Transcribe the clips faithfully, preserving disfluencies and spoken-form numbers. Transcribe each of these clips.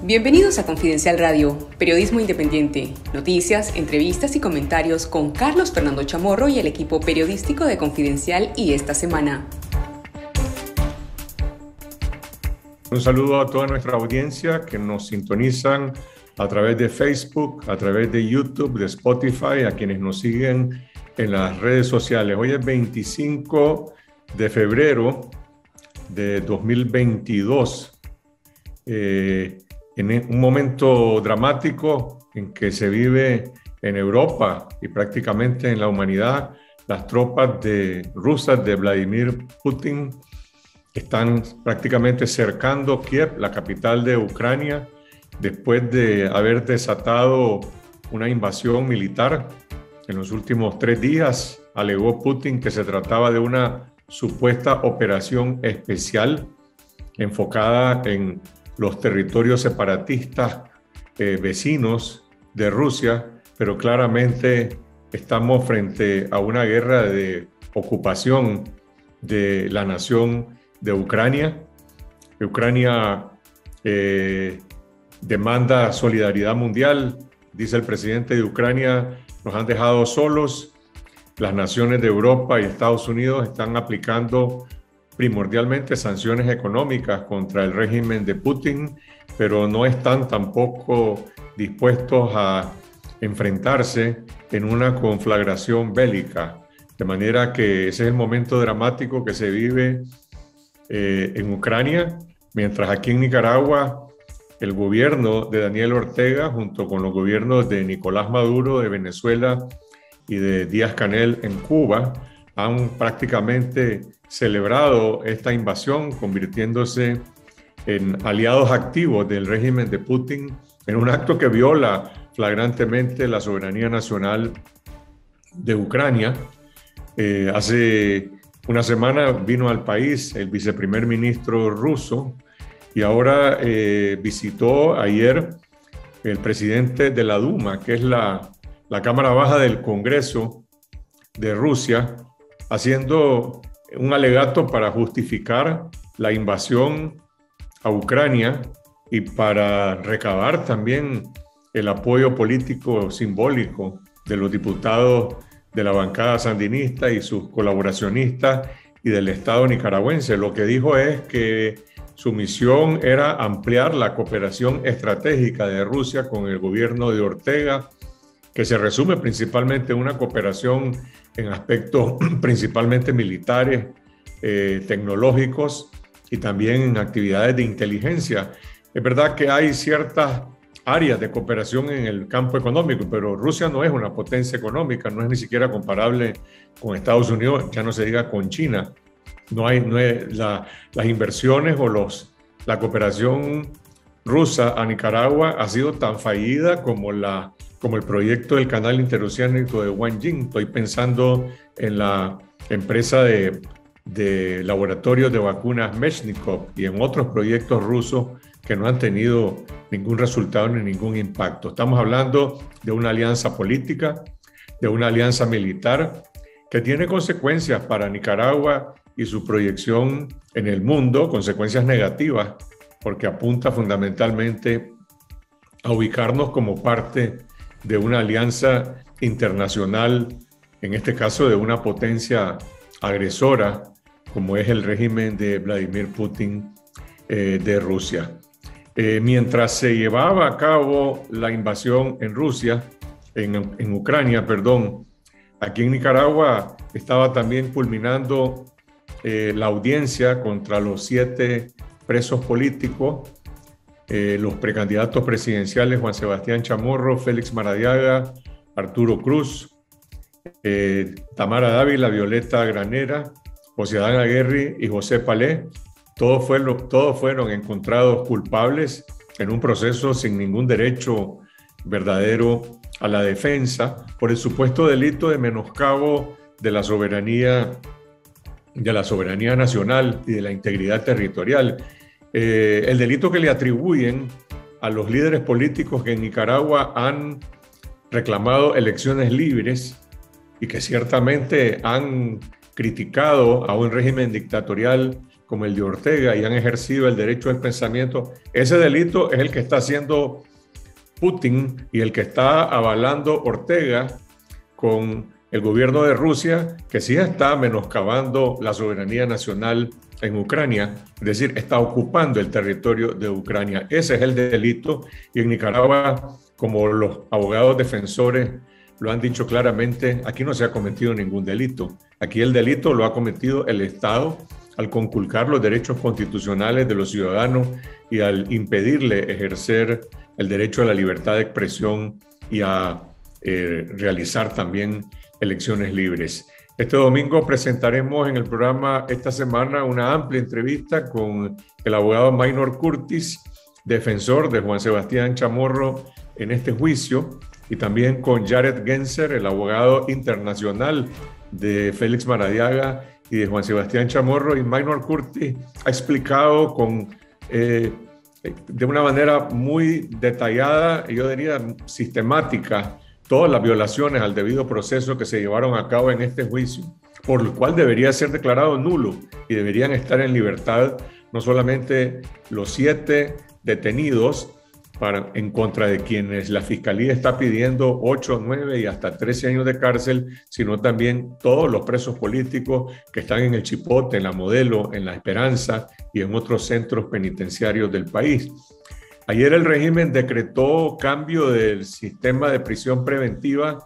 Bienvenidos a Confidencial Radio, periodismo independiente, noticias, entrevistas y comentarios con Carlos Fernando Chamorro y el equipo periodístico de Confidencial y Esta Semana. Un saludo a toda nuestra audiencia que nos sintonizan a través de Facebook, a través de YouTube, de Spotify, a quienes nos siguen en las redes sociales. Hoy es veinticinco de febrero de dos mil veintidós. Eh, en un momento dramático en que se vive en Europa y prácticamente en la humanidad. Las tropas de, rusas de Vladimir Putin están prácticamente cercando Kiev, la capital de Ucrania, después de haber desatado una invasión militar. En los últimos tres días alegó Putin que se trataba de una supuesta operación especial enfocada en los territorios separatistas eh, vecinos de Rusia, pero claramente estamos frente a una guerra de ocupación de la nación de Ucrania. Ucrania eh, demanda solidaridad mundial, dice el presidente de Ucrania, nos han dejado solos. Las naciones de Europa y Estados Unidos están aplicando primordialmente sanciones económicas contra el régimen de Putin, pero no están tampoco dispuestos a enfrentarse en una conflagración bélica. De manera que ese es el momento dramático que se vive eh, en Ucrania, mientras aquí en Nicaragua el gobierno de Daniel Ortega, junto con los gobiernos de Nicolás Maduro de Venezuela y de Díaz-Canel en Cuba, han prácticamente celebrado esta invasión, convirtiéndose en aliados activos del régimen de Putin en un acto que viola flagrantemente la soberanía nacional de Ucrania. Eh, hace una semana vino al país el viceprimer ministro ruso y ahora eh, visitó ayer el presidente de la Duma, que es la, la Cámara Baja del Congreso de Rusia, haciendo un alegato para justificar la invasión a Ucrania y para recabar también el apoyo político simbólico de los diputados de la bancada sandinista y sus colaboracionistas y del Estado nicaragüense. Lo que dijo es que su misión era ampliar la cooperación estratégica de Rusia con el gobierno de Ortega, que se resume principalmente en una cooperación en aspectos principalmente militares, eh, tecnológicos y también en actividades de inteligencia. Es verdad que hay ciertas áreas de cooperación en el campo económico, pero Rusia no es una potencia económica, no es ni siquiera comparable con Estados Unidos, ya no se diga con China. No hay, no es la, las inversiones o los, la cooperación rusa a Nicaragua ha sido tan fallida como la como el proyecto del canal interoceánico de Wanjing. Estoy pensando en la empresa de, de laboratorios de vacunas Meshnikov y en otros proyectos rusos que no han tenido ningún resultado ni ningún impacto. Estamos hablando de una alianza política, de una alianza militar que tiene consecuencias para Nicaragua y su proyección en el mundo, consecuencias negativas, porque apunta fundamentalmente a ubicarnos como parte de una alianza internacional, en este caso de una potencia agresora, como es el régimen de Vladimir Putin eh, de Rusia. Eh, mientras se llevaba a cabo la invasión en Rusia, en, en Ucrania, perdón, aquí en Nicaragua estaba también culminando eh, la audiencia contra los siete presos políticos, Eh, los precandidatos presidenciales Juan Sebastián Chamorro, Félix Maradiaga, Arturo Cruz, eh, Tamara Dávila, Violeta Granera, José Adán Aguirre y José Palé. Todos fueron, todos fueron encontrados culpables en un proceso sin ningún derecho verdadero a la defensa por el supuesto delito de menoscabo de la soberanía, de la soberanía nacional y de la integridad territorial. Eh, el delito que le atribuyen a los líderes políticos que en Nicaragua han reclamado elecciones libres y que ciertamente han criticado a un régimen dictatorial como el de Ortega y han ejercido el derecho al pensamiento, ese delito es el que está haciendo Putin y el que está avalando Ortega con el gobierno de Rusia, que sí está menoscabando la soberanía nacional en Ucrania, es decir, está ocupando el territorio de Ucrania. Ese es el delito, y en Nicaragua, como los abogados defensores lo han dicho claramente, aquí no se ha cometido ningún delito. Aquí el delito lo ha cometido el Estado al conculcar los derechos constitucionales de los ciudadanos y al impedirle ejercer el derecho a la libertad de expresión y a eh, realizar también elecciones libres. Este domingo presentaremos en el programa esta semana una amplia entrevista con el abogado Maynor Curtis, defensor de Juan Sebastián Chamorro en este juicio, y también con Jared Genser, el abogado internacional de Félix Maradiaga y de Juan Sebastián Chamorro. Y Maynor Curtis ha explicado con, eh, de una manera muy detallada, yo diría sistemática, todas las violaciones al debido proceso que se llevaron a cabo en este juicio, por lo cual debería ser declarado nulo y deberían estar en libertad no solamente los siete detenidos para, en contra de quienes la Fiscalía está pidiendo ocho, nueve y hasta trece años de cárcel, sino también todos los presos políticos que están en el Chipote, en la Modelo, en la Esperanza y en otros centros penitenciarios del país. Ayer el régimen decretó cambio del sistema de prisión preventiva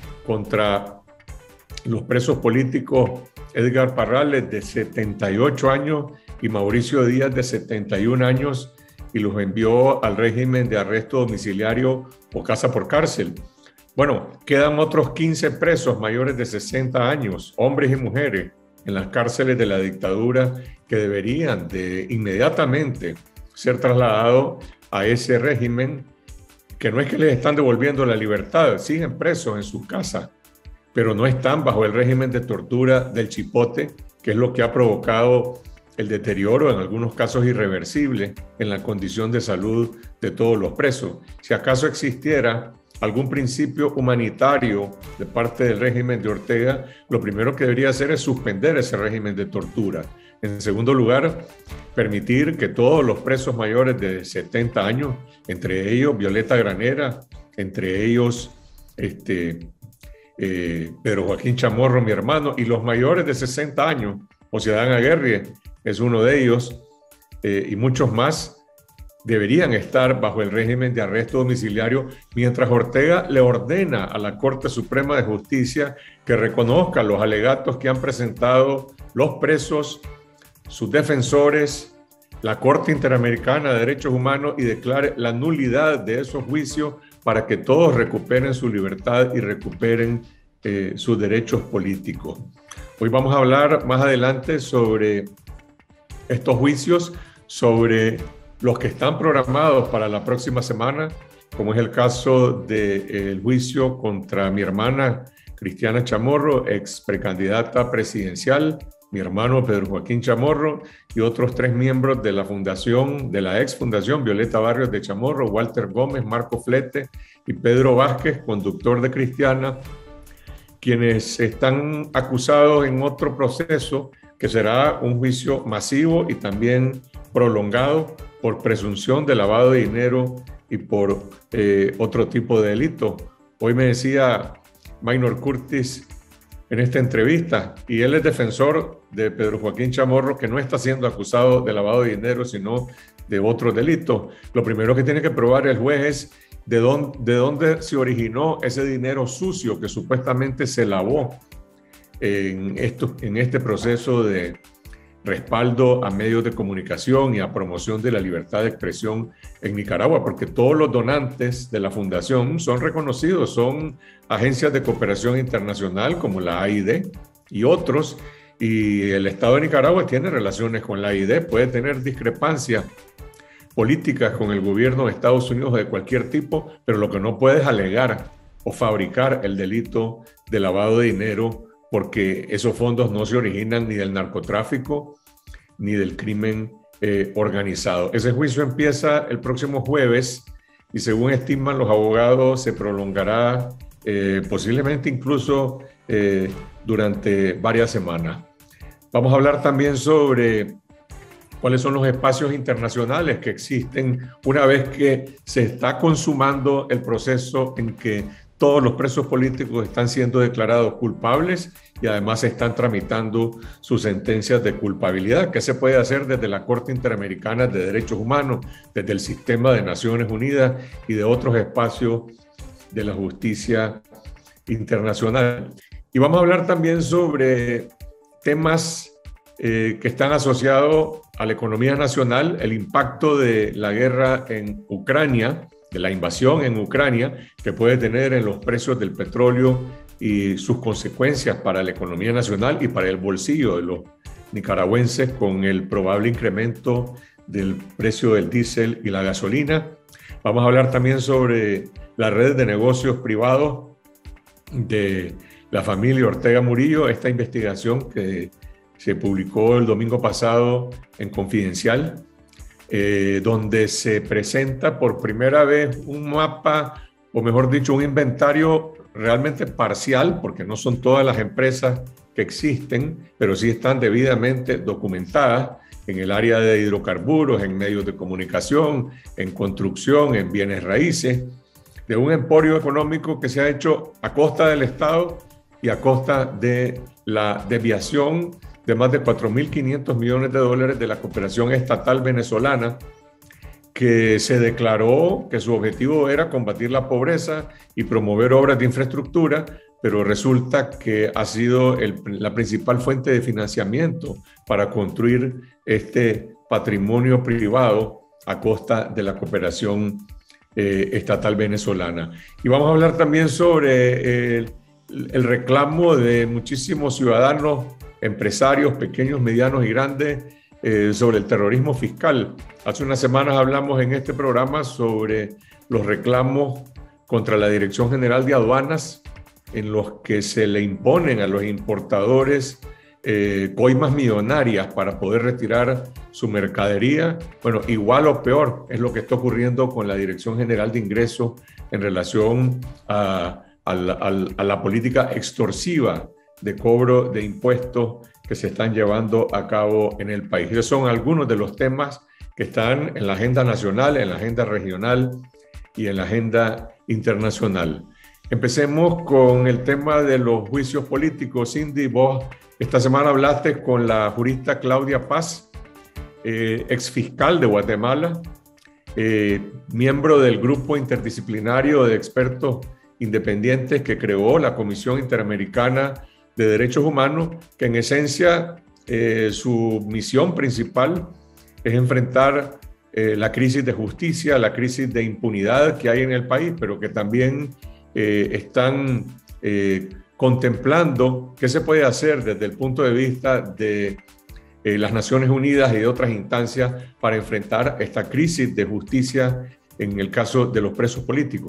contra los presos políticos Edgar Parrales, de setenta y ocho años, y Mauricio Díaz, de setenta y un años, y los envió al régimen de arresto domiciliario o casa por cárcel. Bueno, quedan otros quince presos mayores de sesenta años, hombres y mujeres, en las cárceles de la dictadura, que deberían de inmediatamente ser trasladados a ese régimen, que no es que les están devolviendo la libertad, siguen presos en sus casas, pero no están bajo el régimen de tortura del Chipote, que es lo que ha provocado el deterioro, en algunos casos irreversible, en la condición de salud de todos los presos. Si acaso existiera algún principio humanitario de parte del régimen de Ortega, lo primero que debería hacer es suspender ese régimen de tortura. En segundo lugar, permitir que todos los presos mayores de setenta años, entre ellos Violeta Granera, entre ellos este, eh, Pedro Joaquín Chamorro, mi hermano, y los mayores de sesenta años, Ociadán Aguirre es uno de ellos, eh, y muchos más, deberían estar bajo el régimen de arresto domiciliario, mientras Ortega le ordena a la Corte Suprema de Justicia que reconozca los alegatos que han presentado los presos, sus defensores, la Corte Interamericana de Derechos Humanos, y declare la nulidad de esos juicios para que todos recuperen su libertad y recuperen eh, sus derechos políticos. Hoy vamos a hablar más adelante sobre estos juicios, sobre los que están programados para la próxima semana, como es el caso del juicio contra mi hermana Cristiana Chamorro, ex precandidata presidencial, mi hermano Pedro Joaquín Chamorro y otros tres miembros de la fundación, de la ex fundación Violeta Barrios de Chamorro, Walter Gómez, Marco Flete y Pedro Vázquez, conductor de Cristiana, quienes están acusados en otro proceso que será un juicio masivo y también prolongado por presunción de lavado de dinero y por eh, otro tipo de delito. Hoy me decía Maynor Curtis en esta entrevista, y él es defensor de Pedro Joaquín Chamorro, que no está siendo acusado de lavado de dinero, sino de otro delito. Lo primero que tiene que probar el juez es de dónde, de dónde se originó ese dinero sucio que supuestamente se lavó en, esto, en este proceso de respaldo a medios de comunicación y a promoción de la libertad de expresión en Nicaragua, porque todos los donantes de la fundación son reconocidos, son agencias de cooperación internacional como la A I D y otros, y el Estado de Nicaragua tiene relaciones con la A I D, puede tener discrepancias políticas con el gobierno de Estados Unidos de cualquier tipo, pero lo que no puede es alegar o fabricar el delito de lavado de dinero, porque esos fondos no se originan ni del narcotráfico ni del crimen eh, organizado. Ese juicio empieza el próximo jueves y, según estiman los abogados, se prolongará eh, posiblemente incluso eh, durante varias semanas. Vamos a hablar también sobre cuáles son los espacios internacionales que existen una vez que se está consumando el proceso en que todos los presos políticos están siendo declarados culpables y además se están tramitando sus sentencias de culpabilidad. ¿Qué se puede hacer desde la Corte Interamericana de Derechos Humanos, desde el sistema de Naciones Unidas y de otros espacios de la justicia internacional? Y vamos a hablar también sobre temas eh, que están asociados a la economía nacional, el impacto de la guerra en Ucrania, de la invasión en Ucrania, que puede tener en los precios del petróleo y sus consecuencias para la economía nacional y para el bolsillo de los nicaragüenses, con el probable incremento del precio del diésel y la gasolina. Vamos a hablar también sobre la red de negocios privados de la familia Ortega Murillo, esta investigación que se publicó el domingo pasado en Confidencial, eh, donde se presenta por primera vez un mapa, o mejor dicho, un inventario realmente parcial, porque no son todas las empresas que existen, pero sí están debidamente documentadas en el área de hidrocarburos, en medios de comunicación, en construcción, en bienes raíces, de un emporio económico que se ha hecho a costa del Estado y a costa de la desviación de más de cuatro mil quinientos millones de dólares de la cooperación estatal venezolana, que se declaró que su objetivo era combatir la pobreza y promover obras de infraestructura, pero resulta que ha sido el, la principal fuente de financiamiento para construir este patrimonio privado a costa de la cooperación eh, estatal venezolana. Y vamos a hablar también sobre el, el reclamo de muchísimos ciudadanos, empresarios pequeños, medianos y grandes, eh, sobre el terrorismo fiscal. Hace unas semanas hablamos en este programa sobre los reclamos contra la Dirección General de Aduanas, en los que se le imponen a los importadores eh, coimas millonarias para poder retirar su mercadería. Bueno, igual o peor es lo que está ocurriendo con la Dirección General de Ingresos en relación a, a, la, a la política extorsiva de cobro de impuestos que se están llevando a cabo en el país. Esos son algunos de los temas que están en la agenda nacional, en la agenda regional y en la agenda internacional. Empecemos con el tema de los juicios políticos. Cindy, vos esta semana hablaste con la jurista Claudia Paz, eh, exfiscal de Guatemala, eh, miembro del grupo interdisciplinario de expertos independientes que creó la Comisión Interamericana de Derechos Humanos, que en esencia eh, su misión principal es enfrentar eh, la crisis de justicia, la crisis de impunidad que hay en el país, pero que también eh, están eh, contemplando qué se puede hacer desde el punto de vista de eh, las Naciones Unidas y de otras instancias para enfrentar esta crisis de justicia en el caso de los presos políticos.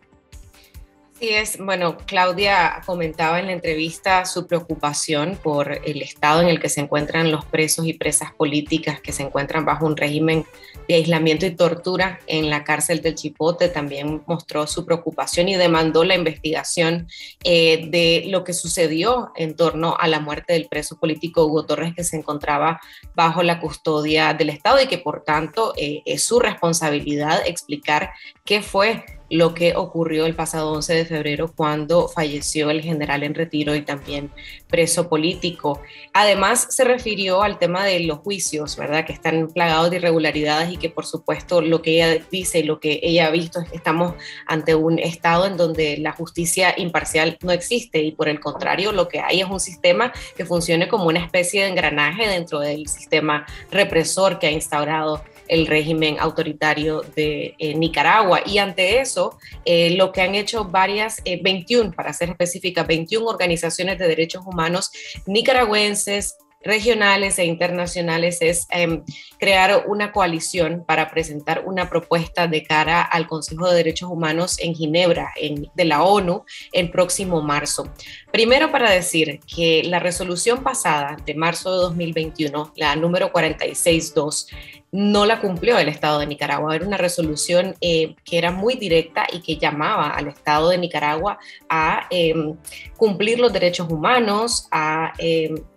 Sí es, bueno, Claudia comentaba en la entrevista su preocupación por el estado en el que se encuentran los presos y presas políticas que se encuentran bajo un régimen de aislamiento y tortura en la cárcel del Chipote. También mostró su preocupación y demandó la investigación eh, de lo que sucedió en torno a la muerte del preso político Hugo Torres, que se encontraba bajo la custodia del Estado y que por tanto eh, es su responsabilidad explicar qué fue lo que ocurrió el pasado once de febrero cuando falleció el general en retiro y también preso político. Además, se refirió al tema de los juicios, ¿verdad?, que están plagados de irregularidades y que, por supuesto, lo que ella dice y lo que ella ha visto es que estamos ante un estado en donde la justicia imparcial no existe y, por el contrario, lo que hay es un sistema que funcione como una especie de engranaje dentro del sistema represor que ha instaurado el régimen autoritario de eh, Nicaragua. Y ante eso, eh, lo que han hecho varias, eh, veintiuna, para ser específica, veintiuna organizaciones de derechos humanos nicaragüenses, regionales e internacionales es eh, crear una coalición para presentar una propuesta de cara al Consejo de Derechos Humanos en Ginebra, en, de la ONU, el próximo marzo. Primero, para decir que la resolución pasada de marzo de dos mil veintiuno, la número cuarenta y seis dos, no la cumplió el Estado de Nicaragua. Era una resolución eh, que era muy directa y que llamaba al Estado de Nicaragua a eh, cumplir los derechos humanos, a eh,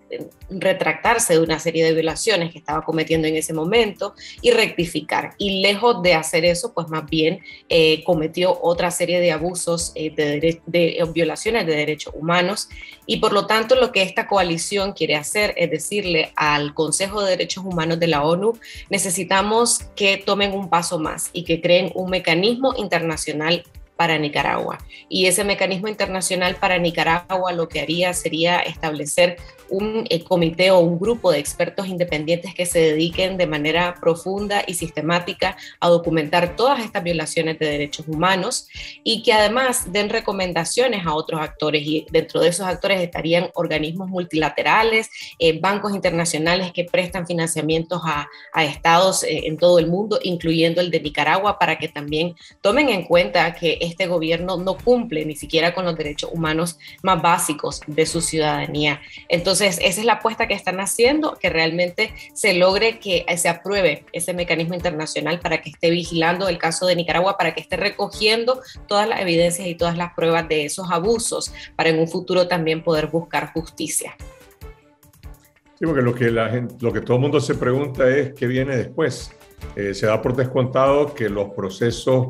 retractarse de una serie de violaciones que estaba cometiendo en ese momento y rectificar. Y lejos de hacer eso, pues más bien eh, cometió otra serie de abusos, eh, de, de, de violaciones de derechos humanos. Y por lo tanto, lo que esta coalición quiere hacer es decirle al Consejo de Derechos Humanos de la ONU: necesitamos que tomen un paso más y que creen un mecanismo internacional para Nicaragua. Y ese mecanismo internacional para Nicaragua lo que haría sería establecer un eh, comité o un grupo de expertos independientes que se dediquen de manera profunda y sistemática a documentar todas estas violaciones de derechos humanos y que además den recomendaciones a otros actores, y dentro de esos actores estarían organismos multilaterales, eh, bancos internacionales que prestan financiamientos a, a estados eh, en todo el mundo, incluyendo el de Nicaragua, para que también tomen en cuenta que este gobierno no cumple ni siquiera con los derechos humanos más básicos de su ciudadanía. Entonces, Entonces, esa es la apuesta que están haciendo, que realmente se logre que se apruebe ese mecanismo internacional para que esté vigilando el caso de Nicaragua, para que esté recogiendo todas las evidencias y todas las pruebas de esos abusos, para en un futuro también poder buscar justicia. Sí, porque lo que, la gente, lo que todo el mundo se pregunta es qué viene después. Eh, se da por descontado que los procesos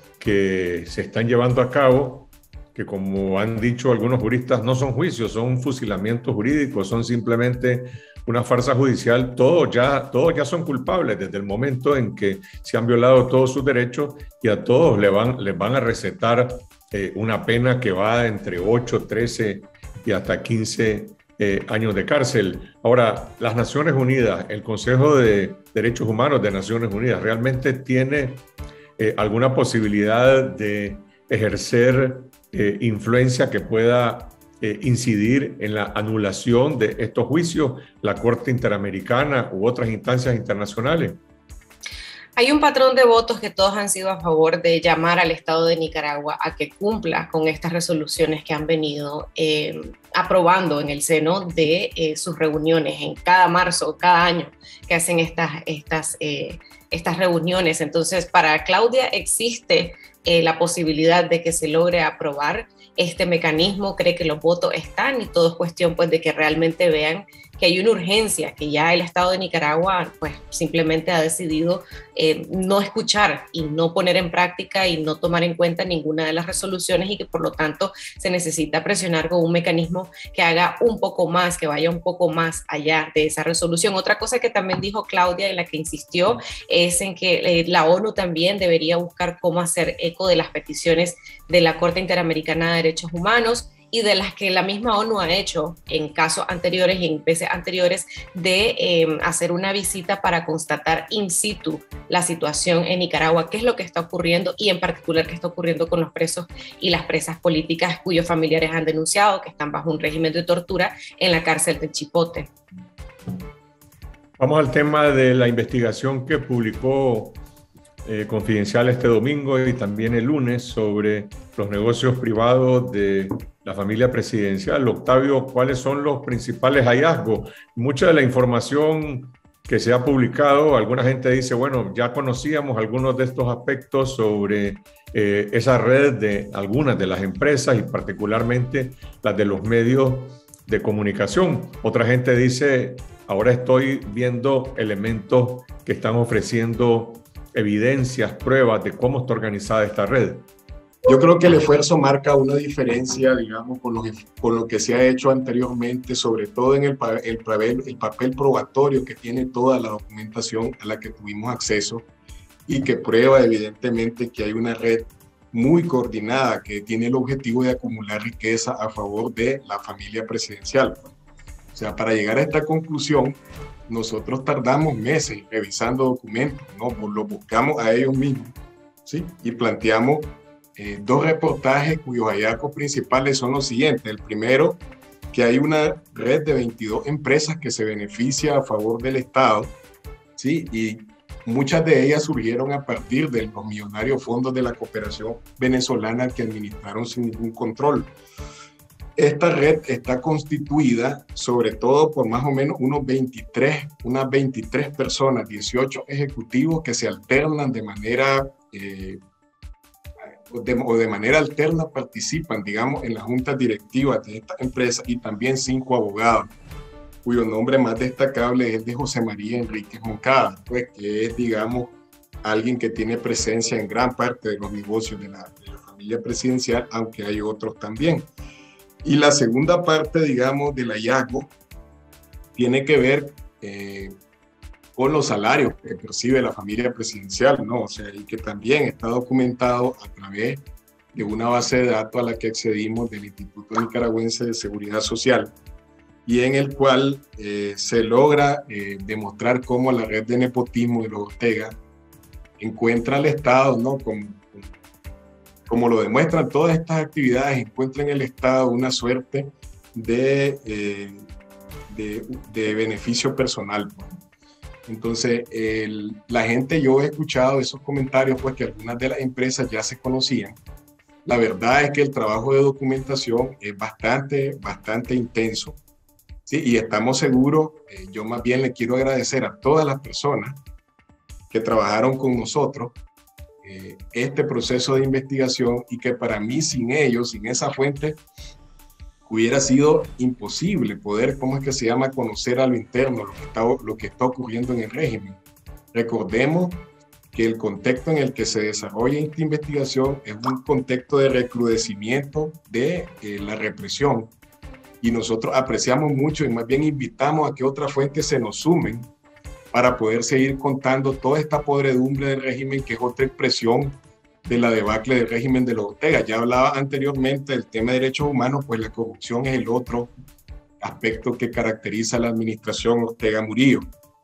que se están llevando a cabo, que como han dicho algunos juristas, no son juicios, son fusilamientos jurídicos, son simplemente una farsa judicial. Todos ya, todos ya son culpables desde el momento en que se han violado todos sus derechos, y a todos les van, les van a recetar eh, una pena que va entre ocho, trece y hasta quince eh, años de cárcel. Ahora, las Naciones Unidas, el Consejo de Derechos Humanos de Naciones Unidas, ¿realmente tiene eh, alguna posibilidad de ejercer Eh, influencia que pueda eh, incidir en la anulación de estos juicios, la Corte Interamericana u otras instancias internacionales? Hay un patrón de votos que todos han sido a favor de llamar al Estado de Nicaragua a que cumpla con estas resoluciones que han venido eh, aprobando en el seno de eh, sus reuniones en cada marzo, cada año que hacen estas, estas, eh, estas reuniones. Entonces, para Claudia existe Eh, la posibilidad de que se logre aprobar este mecanismo, cree que los votos están y todo es cuestión pues de que realmente vean que hay una urgencia, que ya el Estado de Nicaragua pues simplemente ha decidido eh, no escuchar y no poner en práctica y no tomar en cuenta ninguna de las resoluciones, y que por lo tanto se necesita presionar con un mecanismo que haga un poco más, que vaya un poco más allá de esa resolución. Otra cosa que también dijo Claudia, en la que insistió, es en que eh, la ONU también debería buscar cómo hacer eco de las peticiones de la Corte Interamericana de Derechos Humanos y de las que la misma ONU ha hecho en casos anteriores y en veces anteriores de eh, hacer una visita para constatar in situ la situación en Nicaragua, qué es lo que está ocurriendo y en particular qué está ocurriendo con los presos y las presas políticas cuyos familiares han denunciado que están bajo un régimen de tortura en la cárcel de Chipote. Vamos al tema de la investigación que publicó eh, Confidencial este domingo y también el lunes sobre los negocios privados de la familia presidencial. Octavio, ¿cuáles son los principales hallazgos? Mucha de la información que se ha publicado, alguna gente dice, bueno, ya conocíamos algunos de estos aspectos sobre eh, esa red de algunas de las empresas y particularmente las de los medios de comunicación. Otra gente dice, ahora estoy viendo elementos que están ofreciendo evidencias, pruebas de cómo está organizada esta red. Yo creo que el esfuerzo marca una diferencia, digamos, con lo que, con lo que se ha hecho anteriormente, sobre todo en el, el, papel, el papel probatorio que tiene toda la documentación a la que tuvimos acceso y que prueba evidentemente que hay una red muy coordinada que tiene el objetivo de acumular riqueza a favor de la familia presidencial. O sea, para llegar a esta conclusión, nosotros tardamos meses revisando documentos, ¿no? Los buscamos a ellos mismos, ¿sí? Y planteamos Eh, dos reportajes cuyos hallazgos principales son los siguientes. El primero, que hay una red de veintidós empresas que se beneficia a favor del Estado, ¿sí? Y muchas de ellas surgieron a partir de los millonarios fondos de la cooperación venezolana que administraron sin ningún control. Esta red está constituida sobre todo por más o menos unos veintitrés, unas veintitrés personas, dieciocho ejecutivos que se alternan de manera eh, De, o de manera alterna participan, digamos, en las juntas directivas de esta empresa, y también cinco abogados. cuyo nombre más destacable es el de José María Enríquez Moncada, pues, que es, digamos, alguien que tiene presencia en gran parte de los negocios de la, de la familia presidencial, aunque hay otros también. Y la segunda parte, digamos, del hallazgo tiene que ver eh, con los salarios que percibe la familia presidencial, ¿no? O sea, y que también está documentado a través de una base de datos a la que accedimos del Instituto Nicaragüense de Seguridad Social, y en el cual eh, se logra eh, demostrar cómo la red de nepotismo de los Ortega encuentra al Estado, ¿no? Como, como lo demuestran todas estas actividades, encuentra en el Estado una suerte de, eh, de, de beneficio personal, pues. Entonces, el, la gente, yo he escuchado esos comentarios, pues que algunas de las empresas ya se conocían. La verdad es que el trabajo de documentación es bastante, bastante intenso, ¿sí? Y estamos seguros, eh, yo más bien le quiero agradecer a todas las personas que trabajaron con nosotros eh, este proceso de investigación, y que para mí, sin ellos, sin esa fuente, hubiera sido imposible poder, ¿cómo es que se llama?, conocer a lo interno, lo que está, lo que está ocurriendo en el régimen. Recordemos que el contexto en el que se desarrolla esta investigación es un contexto de recrudecimiento de eh, la represión, y nosotros apreciamos mucho y más bien invitamos a que otras fuentes se nos sumen para poder seguir contando toda esta podredumbre del régimen, que es otra expresión de la debacle del régimen de los Ortega. Ya hablaba anteriormente del tema de derechos humanos, pues la corrupción es el otro aspecto que caracteriza a la administración Ortega Murillo.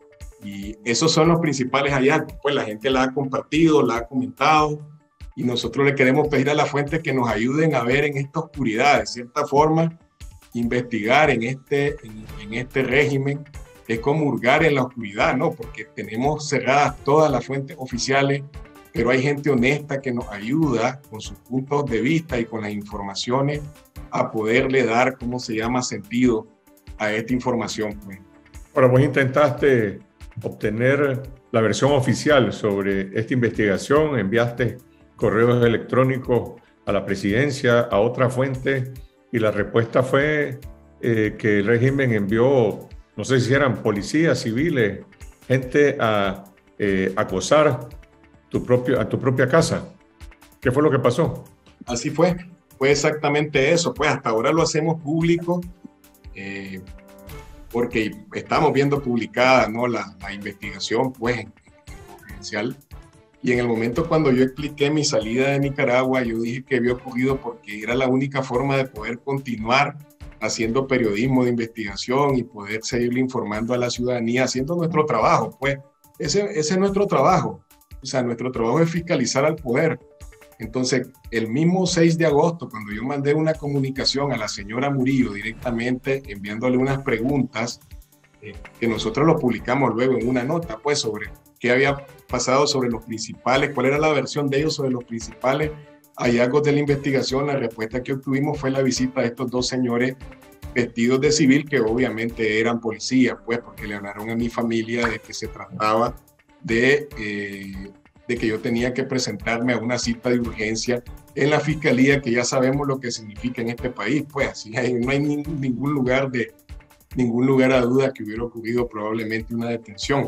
Y esos son los principales hallazgos, pues la gente la ha compartido, la ha comentado, y nosotros le queremos pedir a las fuentes que nos ayuden a ver en esta oscuridad, de cierta forma, investigar en este, en, en este régimen. Es como hurgar en la oscuridad, ¿no? Porque tenemos cerradas todas las fuentes oficiales, pero hay gente honesta que nos ayuda con sus puntos de vista y con las informaciones a poderle dar, ¿cómo se llama?, sentido a esta información, pues. Ahora, vos intentaste obtener la versión oficial sobre esta investigación, enviaste correos electrónicos a la presidencia, a otra fuente, y la respuesta fue eh, que el régimen envió, no sé si eran policías, civiles, gente a eh, acosar tu propio, a tu propia casa. ¿Qué fue lo que pasó? Así fue, fue exactamente eso. Pues hasta ahora lo hacemos público, eh, porque estamos viendo publicada, ¿no?, la, la investigación, pues, en, en confidencial. Y en el momento cuando yo expliqué mi salida de Nicaragua, yo dije que había ocurrido porque era la única forma de poder continuar haciendo periodismo de investigación y poder seguirle informando a la ciudadanía, haciendo nuestro trabajo. Pues ese, ese es nuestro trabajo. O sea, nuestro trabajo es fiscalizar al poder. Entonces, el mismo seis de agosto, cuando yo mandé una comunicación a la señora Murillo directamente, enviándole unas preguntas, eh, que nosotros lo publicamos luego en una nota, pues, sobre qué había pasado sobre los principales, cuál era la versión de ellos sobre los principales hallazgos de la investigación. La respuesta que obtuvimos fue la visita de estos dos señores vestidos de civil, que obviamente eran policías, pues, porque le hablaron a mi familia de que se trataba de, eh, de que yo tenía que presentarme a una cita de urgencia en la fiscalía, que ya sabemos lo que significa en este país. Pues así hay, no hay ningún, ningún lugar de ningún lugar a duda que hubiera ocurrido probablemente una detención.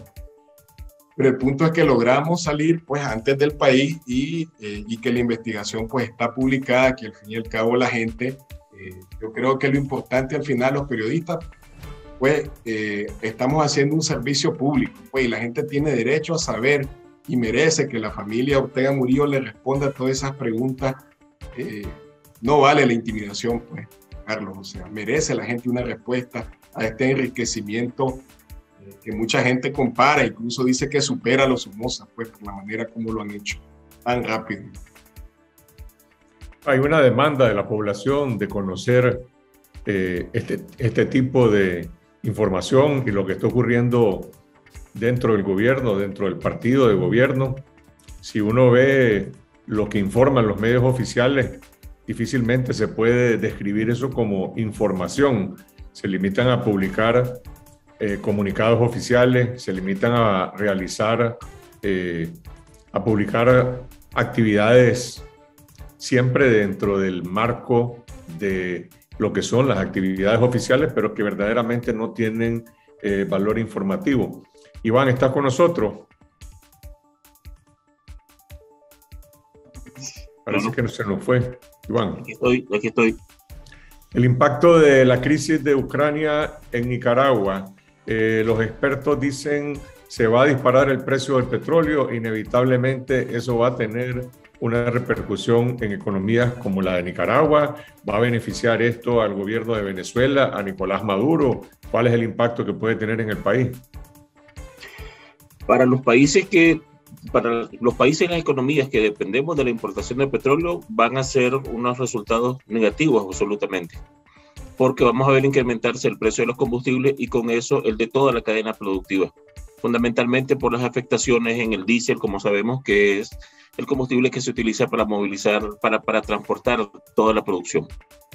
Pero el punto es que logramos salir, pues, antes del país, y, eh, y que la investigación, pues, está publicada, que al fin y al cabo la gente, eh, yo creo que lo importante al final, los periodistas, pues, eh, estamos haciendo un servicio público, pues, y la gente tiene derecho a saber y merece que la familia Ortega Murillo le responda a todas esas preguntas. Eh, no vale la intimidación, pues, Carlos, o sea, merece la gente una respuesta a este enriquecimiento que mucha gente compara, incluso dice que supera a los Somoza, pues, por la manera como lo han hecho tan rápido. Hay una demanda de la población de conocer eh, este, este tipo de información y lo que está ocurriendo dentro del gobierno, dentro del partido de gobierno. Si uno ve lo que informan los medios oficiales, difícilmente se puede describir eso como información. Se limitan a publicar Eh, comunicados oficiales, se limitan a realizar, eh, a publicar actividades siempre dentro del marco de lo que son las actividades oficiales, pero que verdaderamente no tienen eh, valor informativo. Iván, ¿estás con nosotros? Parece que no se nos fue. Iván. Aquí estoy, aquí estoy. El impacto de la crisis de Ucrania en Nicaragua. Eh, los expertos dicen se va a disparar el precio del petróleo, inevitablemente eso va a tener una repercusión en economías como la de Nicaragua, va a beneficiar esto al gobierno de Venezuela, a Nicolás Maduro. ¿Cuál es el impacto que puede tener en el país? Para los países que, para los países y las economías que dependemos de la importación de petróleo, van a ser unos resultados negativos absolutamente, porque vamos a ver incrementarse el precio de los combustibles y con eso el de toda la cadena productiva, fundamentalmente por las afectaciones en el diésel, como sabemos que es el combustible que se utiliza para movilizar, para, para transportar toda la producción.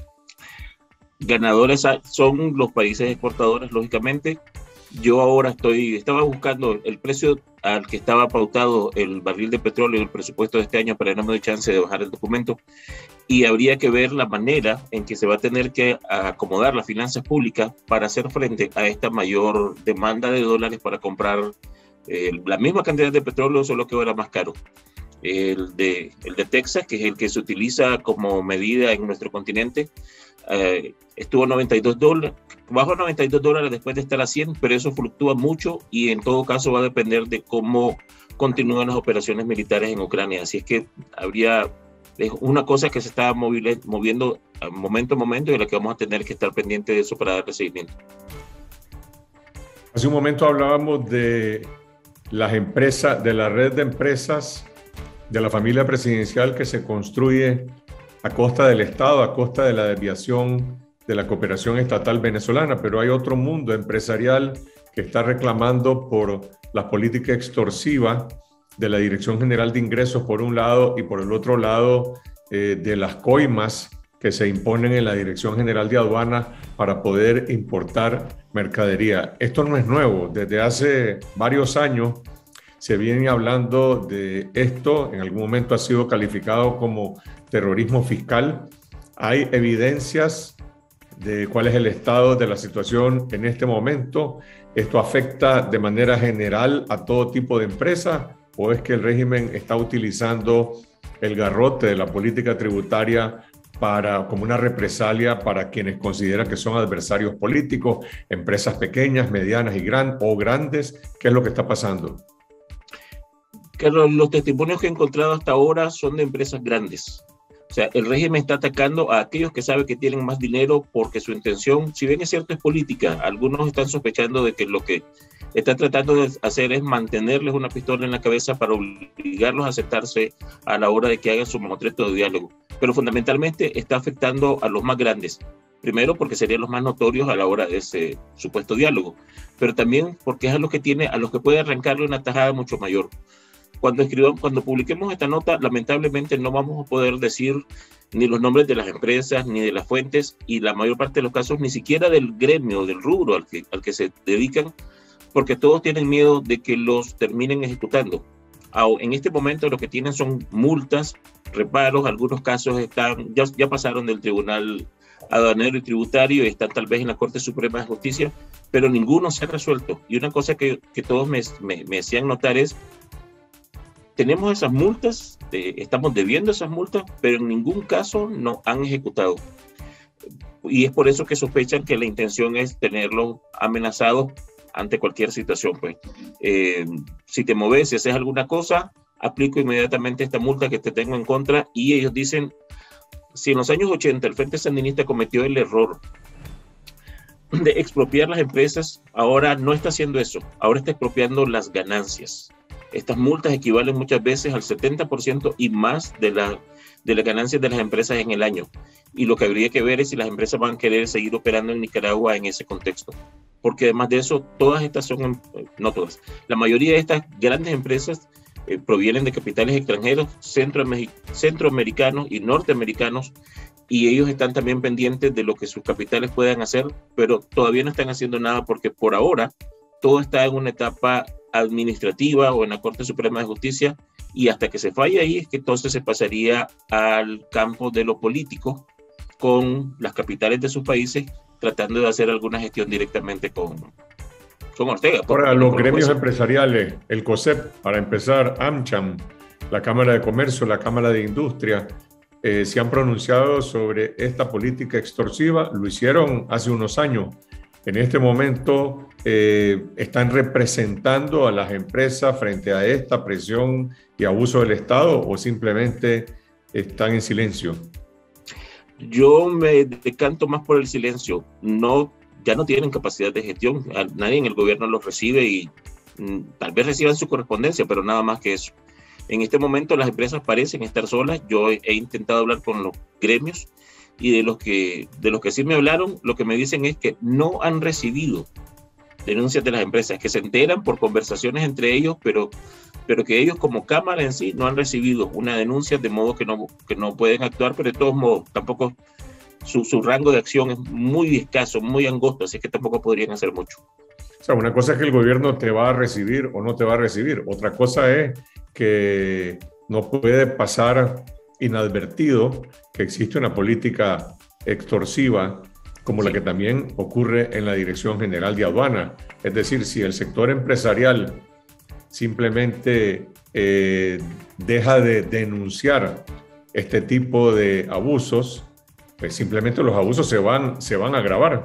Ganadores son los países exportadores, lógicamente. Yo ahora estoy, estaba buscando el precio al que estaba pautado el barril de petróleo en el presupuesto de este año, para no me doy chance de bajar el documento, y habría que ver la manera en que se va a tener que acomodar las finanzas públicas para hacer frente a esta mayor demanda de dólares para comprar eh, la misma cantidad de petróleo, solo que ahora más caro. El de, el de Texas, que es el que se utiliza como medida en nuestro continente, eh, estuvo a noventa y dos dólares, bajo noventa y dos dólares después de estar a cien, pero eso fluctúa mucho y en todo caso va a depender de cómo continúan las operaciones militares en Ucrania. Así es que habría una cosa que se está moviendo momento a momento y de la que vamos a tener que estar pendientes de eso para darle seguimiento. Hace un momento hablábamos de las empresas, de la red de empresas de la familia presidencial que se construye a costa del Estado, a costa de la desviación de la cooperación estatal venezolana, pero hay otro mundo empresarial que está reclamando por la política extorsiva de la Dirección General de Ingresos por un lado y por el otro lado eh, de las coimas que se imponen en la Dirección General de Aduanas para poder importar mercadería. Esto no es nuevo, desde hace varios años se viene hablando de esto, en algún momento ha sido calificado como terrorismo fiscal. Hay evidencias de cuál es el estado de la situación en este momento. ¿Esto afecta de manera general a todo tipo de empresas o es que el régimen está utilizando el garrote de la política tributaria para, como una represalia para quienes consideran que son adversarios políticos, empresas pequeñas, medianas y gran, o grandes? ¿Qué es lo que está pasando? Carlos, los testimonios que he encontrado hasta ahora son de empresas grandes. O sea, el régimen está atacando a aquellos que saben que tienen más dinero porque su intención, si bien es cierto, es política. Algunos están sospechando de que lo que está tratando de hacer es mantenerles una pistola en la cabeza para obligarlos a aceptarse a la hora de que hagan su mamotreto de diálogo. Pero fundamentalmente está afectando a los más grandes. Primero porque serían los más notorios a la hora de ese supuesto diálogo, pero también porque es a los que tiene, a los que puede arrancarle una tajada mucho mayor. Cuando escribamos, cuando publiquemos esta nota, lamentablemente no vamos a poder decir ni los nombres de las empresas, ni de las fuentes, y la mayor parte de los casos ni siquiera del gremio, del rubro al que, al que se dedican, porque todos tienen miedo de que los terminen ejecutando. En este momento lo que tienen son multas, reparos, algunos casos están, ya, ya pasaron del Tribunal Aduanero y Tributario y están tal vez en la Corte Suprema de Justicia, pero ninguno se ha resuelto. Y una cosa que, que todos me, me, me hacían notar es: tenemos esas multas, eh, estamos debiendo esas multas, pero en ningún caso no han ejecutado. Y es por eso que sospechan que la intención es tenerlos amenazados ante cualquier situación. Pues, eh, si te moves, si haces alguna cosa, aplico inmediatamente esta multa que te tengo en contra. Y ellos dicen, si en los años ochenta el Frente Sandinista cometió el error de expropiar las empresas, ahora no está haciendo eso, ahora está expropiando las ganancias. Estas multas equivalen muchas veces al setenta por ciento y más de, la, de las ganancias de las empresas en el año. Y lo que habría que ver es si las empresas van a querer seguir operando en Nicaragua en ese contexto. Porque además de eso, todas estas son, no todas, la mayoría de estas grandes empresas eh, provienen de capitales extranjeros, centroamericanos y norteamericanos, y ellos están también pendientes de lo que sus capitales puedan hacer, pero todavía no están haciendo nada porque por ahora todo está en una etapa administrativa o en la Corte Suprema de Justicia, y hasta que se falle ahí es que entonces se pasaría al campo de lo político, con las capitales de sus países, tratando de hacer alguna gestión directamente con, con Ortega. Ahora, los gremios empresariales, el COSEP, para empezar, AmCham, la Cámara de Comercio, la Cámara de Industria, eh, se han pronunciado sobre esta política extorsiva. Lo hicieron hace unos años. En este momento eh, están representando a las empresas frente a esta presión y abuso del Estado, o simplemente están en silencio. Yo me decanto más por el silencio. No, ya no tienen capacidad de gestión. Nadie en el gobierno los recibe y mm, tal vez reciban su correspondencia, pero nada más que eso. En este momento las empresas parecen estar solas. Yo he, he intentado hablar con los gremios y de los que de los que sí me hablaron, lo que me dicen es que no han recibido denuncias de las empresas, que se enteran por conversaciones entre ellos, pero, pero que ellos como cámara en sí no han recibido una denuncia, de modo que no, que no pueden actuar, pero de todos modos tampoco su, su rango de acción es muy escaso, muy angosto, así que tampoco podrían hacer mucho. O sea, una cosa es que el gobierno te va a recibir o no te va a recibir, otra cosa es que no puede pasar inadvertido que existe una política extorsiva como sí. la que también ocurre en la Dirección General de Aduana. Es decir, si el sector empresarial simplemente eh, deja de denunciar este tipo de abusos, pues simplemente los abusos se van, se van a agravar.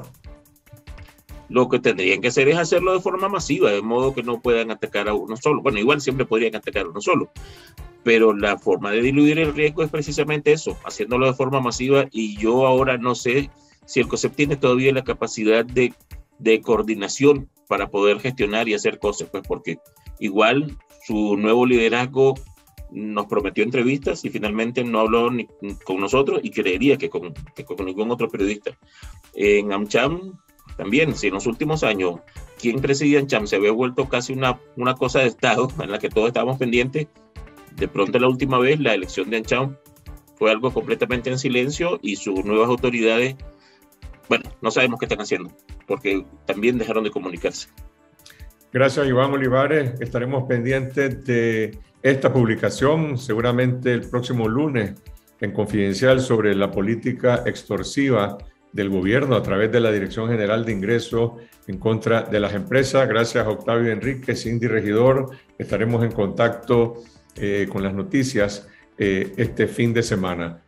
Lo que tendrían que hacer es hacerlo de forma masiva, de modo que no puedan atacar a uno solo. Bueno, igual siempre podrían atacar a uno solo, pero la forma de diluir el riesgo es precisamente eso, haciéndolo de forma masiva. Y yo ahora no sé si el COSEP tiene todavía la capacidad de, de coordinación para poder gestionar y hacer cosas, pues porque igual su nuevo liderazgo nos prometió entrevistas y finalmente no habló ni con nosotros, y creería que con, que con ningún otro periodista. En AmCham también, si en los últimos años quien presidía AmCham se había vuelto casi una, una cosa de Estado en la que todos estábamos pendientes, de pronto la última vez la elección de AmCham fue algo completamente en silencio, y sus nuevas autoridades, bueno, no sabemos qué están haciendo, porque también dejaron de comunicarse. Gracias, Iván Olivares. Estaremos pendientes de esta publicación, seguramente el próximo lunes, en Confidencial, sobre la política extorsiva del gobierno a través de la Dirección General de Ingresos en contra de las empresas. Gracias, Octavio Enrique, Cindy Regidor. Estaremos en contacto eh, con las noticias eh, este fin de semana.